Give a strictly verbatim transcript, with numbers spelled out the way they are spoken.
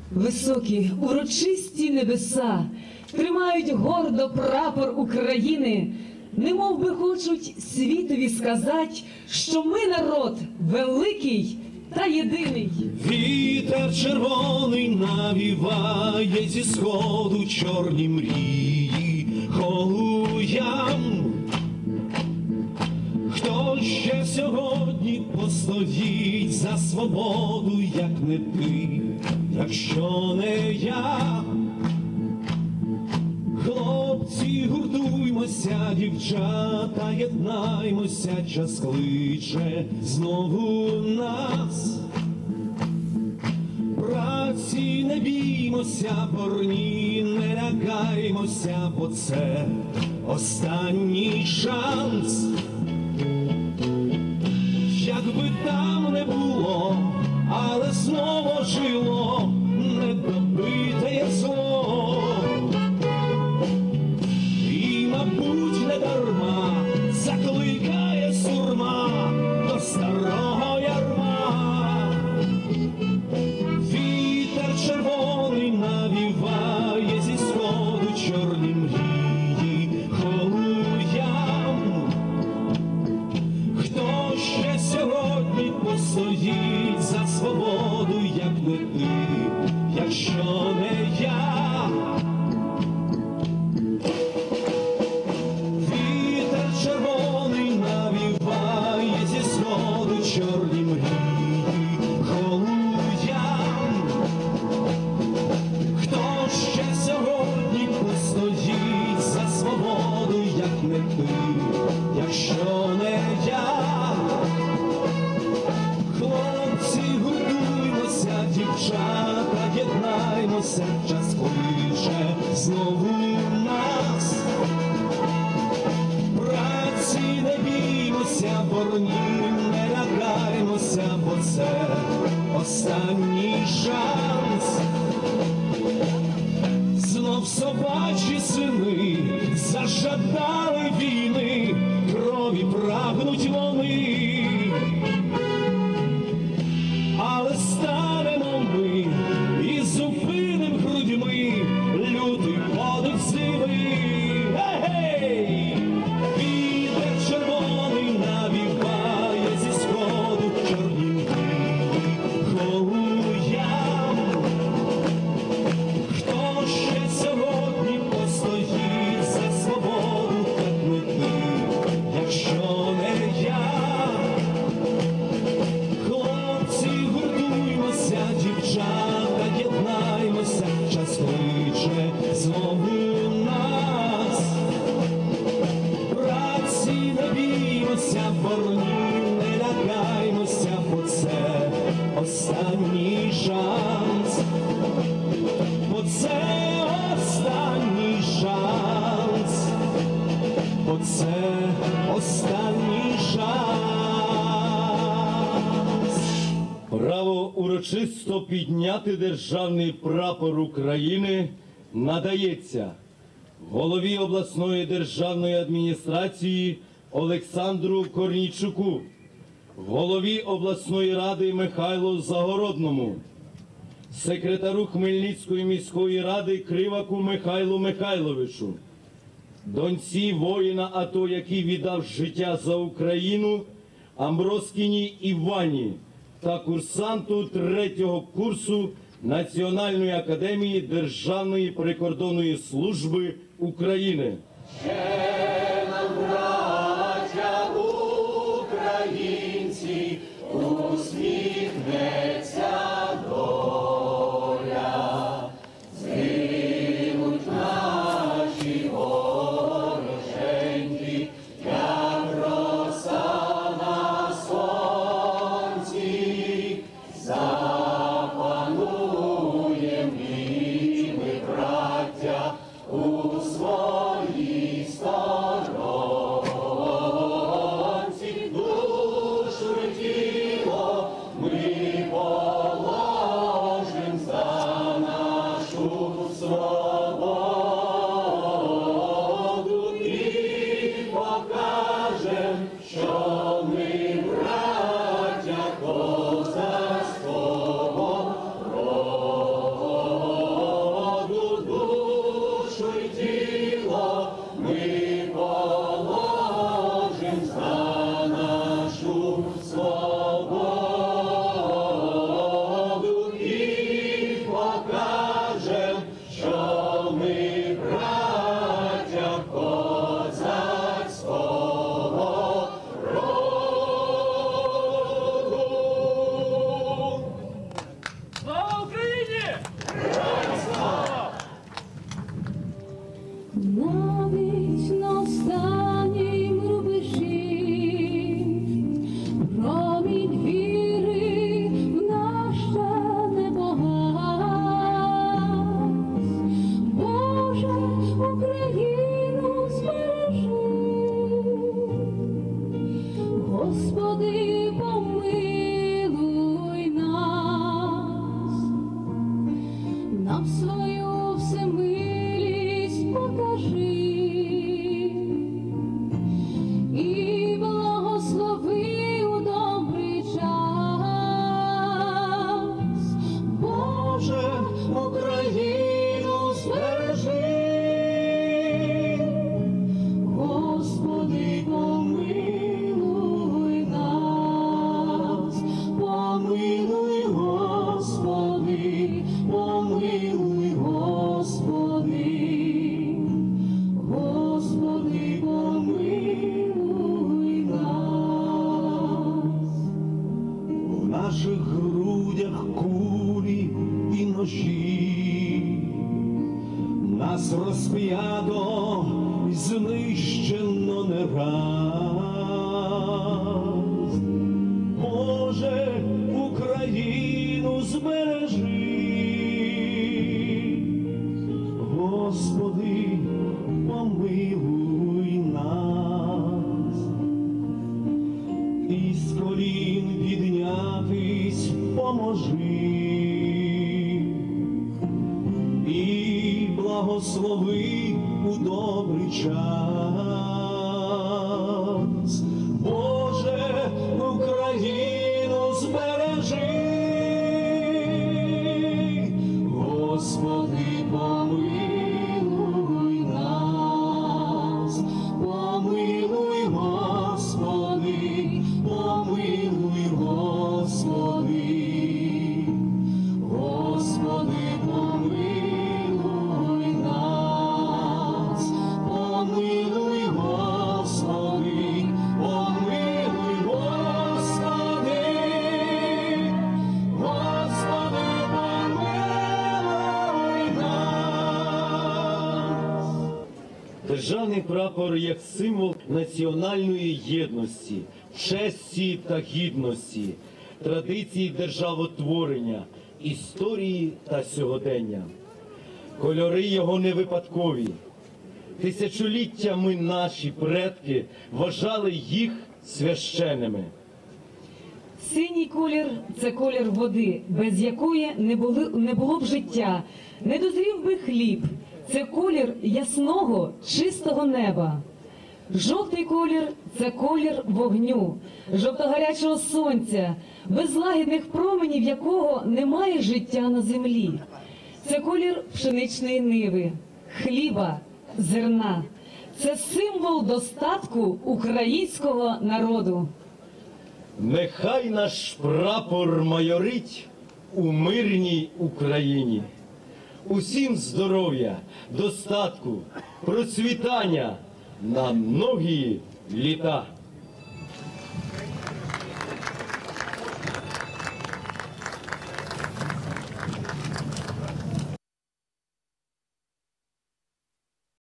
Високі, урочисті небеса тримають гордо прапор України, немов би хочуть світові сказать, що ми народ великий та єдиний. Вітер червоний навіває зі сходу чорні мрії холуям. Хто ще сьогодні постоїть за свободу, як не ти, якщо не я? Хлопці, гуртуймося, дівчата, єднаймося, час кличе знову нас. Праці не біймося, борні, не лякаймося, бо це останній шанс. Якби там не було, але знову жило недобите зло. І, мабуть, не дарма закликає сурма до старого ярма. Вітер червоний навіває зі сходу чорні мрії холуям. Хто ще сьогодні постоїть за свободу, як не ти, якщо не я? Вітер червоний навіває зі сходу чорні мрії холуям. Хто ще сьогодні постоїть за свободу, як не ти, якщо не я? Хлопці, гуртуймося, дівчата, єднаймося, час кличе знову нас. Праці не біймося, борні, не лякаймося, бо це останній шанс. Знов собачі сини зажадали війни, крові прагнуть вони. Але станемо ми і зупиним грудьми лютий подих зими. Гей! Вітер червоний навіває зі сходу чорні мрії холуям. Хто ще сьогодні постоїть за свободу, так не ти, якщо не я? Хлопці, гуртуймося, дівчата, єднаймося, час кличе знову нас. Праці не біймося, борні, не лякаймося, бо це останній шанс. Бо це останній шанс. Бо це останній шанс. Право урочисто підняти державний прапор України надається голові обласної державної адміністрації Олександру Корнійчуку, голові обласної ради Михайлу Загородному, секретару Хмельницької міської ради Криваку Михайлу Михайловичу, доньці воїна АТО, який віддав життя за Україну, Амброскіній Івані, та курсанту третього курсу Національної академії Державної прикордонної служби України. Ще нам, браття українці, усміхнеться доля, згинуть наші вороженьки, як роса на сонці. Запануєм і ми, браття, у своїй сторонці. Душу й тіло ми положим за нашу свободу і покажем, що ми браття козацького роду. Господи, помилуй нас, нам свою всемилість покажи і благослови у добрий час. Боже, Україну збережи. Господи, помилуй нас, помилуй, Господи, помилуй, Господи, Господи, помилуй нас. В наших грудях кулі і ножі, нас розп'ято й знищено не раз. Боже, Україну збережи. Господи, помилуй нас. Із колін піднятись поможи. І благослови у добрий час. Боже, Україну збережи. Господи, помилуй нас, помилуй, Господи, помилуй, Господи, Господи, помилуй нас, помилуй, Господи, помилуй, Господи, Господи, помилуй нас. Державний прапор як символ національної єдності, честі та гідності, традиції державотворення, історії та сьогодення. Кольори його не випадкові. Тисячоліттями наші предки вважали їх священними. Синій колір – це колір води, без якої не було, не було б життя, не дозрів би хліб. Це колір ясного, чистого неба. Жовтий колір – це колір вогню, жовто-гарячого сонця, без лагідних променів якого немає життя на землі. Це колір пшеничної ниви, хліба, зерна. Це символ достатку українського народу. Нехай наш прапор майорить у мирній Україні. Усім здоров'я, достатку, процвітання на многі літа.